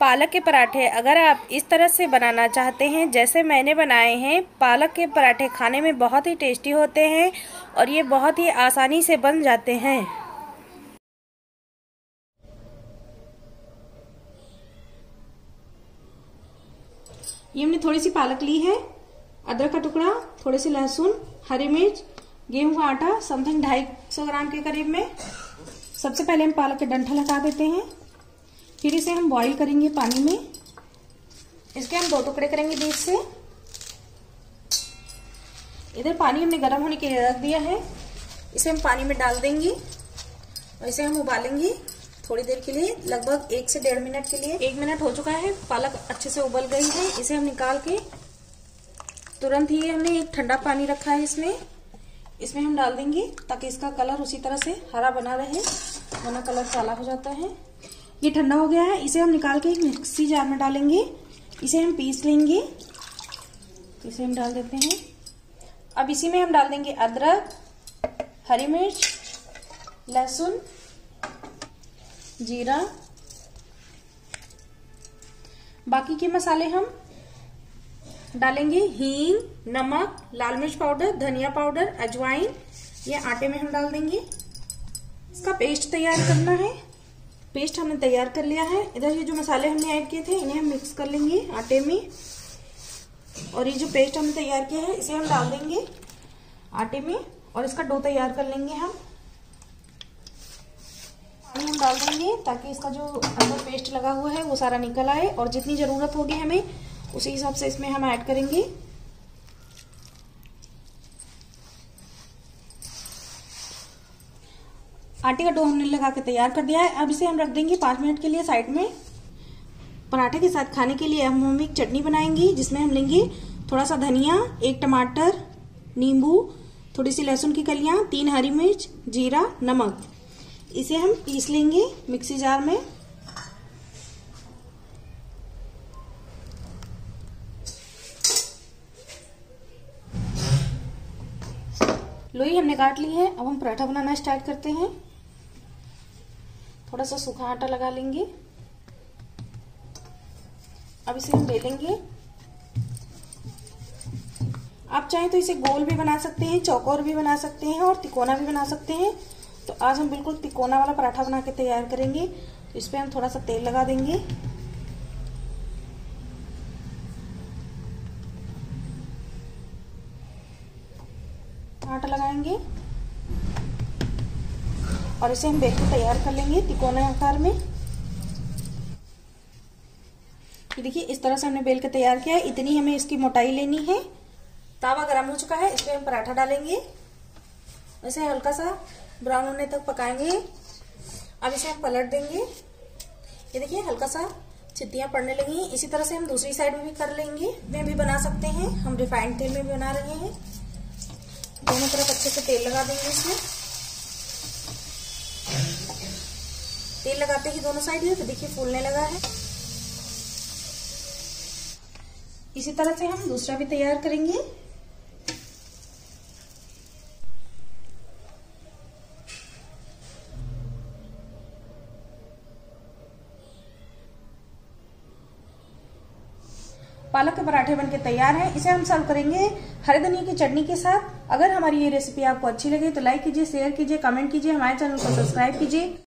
पालक के पराठे अगर आप इस तरह से बनाना चाहते हैं जैसे मैंने बनाए हैं, पालक के पराठे खाने में बहुत ही टेस्टी होते हैं और ये बहुत ही आसानी से बन जाते हैं। ये हमने थोड़ी सी पालक ली है, अदरक का टुकड़ा, थोड़े से लहसुन, हरी मिर्च, गेहूं का आटा समथिंग 250 ग्राम के करीब में। सबसे पहले हम पालक के डंठल हटा देते हैं, फिर इसे हम बॉईल करेंगे पानी में। इसके हम 2 टुकड़े करेंगे बीच से। इधर पानी हमने गर्म होने के लिए रख दिया है, इसे हम पानी में डाल देंगे और इसे हम उबालेंगे थोड़ी देर के लिए, लगभग 1 से 1.5 मिनट के लिए। 1 मिनट हो चुका है, पालक अच्छे से उबल गई है। इसे हम निकाल के तुरंत ही हमने एक ठंडा पानी रखा है इसमें हम डाल देंगे ताकि इसका कलर उसी तरह से हरा बना रहे, वरना कलर काला हो जाता है। ये ठंडा हो गया है, इसे हम निकाल के एक मिक्सी जार में डालेंगे, इसे हम पीस लेंगे। इसे हम डाल देते हैं। अब इसी में हम डाल देंगे अदरक, हरी मिर्च, लहसुन, जीरा, बाकी के मसाले हम डालेंगे, हींग, नमक, लाल मिर्च पाउडर, धनिया पाउडर, अजवाइन, ये आटे में हम डाल देंगे। इसका पेस्ट तैयार करना है। पेस्ट हमने तैयार कर लिया है। इधर ये जो मसाले हमने ऐड किए थे इन्हें हम मिक्स कर लेंगे आटे में, और ये जो पेस्ट हमने तैयार किया है इसे हम डाल देंगे आटे में और इसका डो तैयार कर लेंगे हम। पानी हम डाल देंगे ताकि इसका जो अंदर पेस्ट लगा हुआ है वो सारा निकल आए, और जितनी जरूरत होगी हमें उसी हिसाब से इसमें हम ऐड करेंगे। आटे का डो हमने लगा के तैयार कर दिया है। अब इसे हम रख देंगे 5 मिनट के लिए साइड में। पराठे के साथ खाने के लिए हम एक चटनी बनाएंगे जिसमें हम लेंगे थोड़ा सा धनिया, 1 टमाटर, नींबू, थोड़ी सी लहसुन की कलियां, 3 हरी मिर्च, जीरा, नमक। इसे हम पीस लेंगे मिक्सी जार में। लोई हमने काट ली है। अब हम पराठा बनाना स्टार्ट करते हैं। थोड़ा सा सूखा आटा लगा लेंगे। अब इसे हम बेलेंगे। आप चाहें तो इसे गोल भी बना सकते हैं, चौकोर भी बना सकते हैं और तिकोना भी बना सकते हैं। तो आज हम बिल्कुल तिकोना वाला पराठा बना के तैयार करेंगे। तो इस पे हम थोड़ा सा तेल लगा देंगे। आटा लगाएंगे और इसे हम बेल के तैयार कर लेंगे तिकोने आकार में। ये देखिए इस तरह से हमने बेल के तैयार किया है, इतनी हमें इसकी मोटाई लेनी है। तावा गर्म हो चुका है, इस पे हम पराठा डालेंगे, इसे हल्का सा ब्राउन होने तक पकाएंगे। अब इसे हम पलट देंगे। ये देखिए हल्का सा चित्तियां पड़ने लगी हैं। इसी तरह से हम दूसरी साइड में भी कर लेंगे, में भी बना सकते हैं। हम रिफाइंड तेल में भी बना रहे हैं। दोनों तरफ अच्छे से तेल लगा देंगे। इसमें तेल लगाते ही दोनों साइड है तो देखिए फूलने लगा है। इसी तरह से हम दूसरा भी तैयार करेंगे। पालक के पराठे बनके तैयार हैं। इसे हम सर्व करेंगे हरे धनिया की चटनी के साथ। अगर हमारी ये रेसिपी आपको अच्छी लगे तो लाइक कीजिए, शेयर कीजिए, कमेंट कीजिए, हमारे चैनल को सब्सक्राइब कीजिए।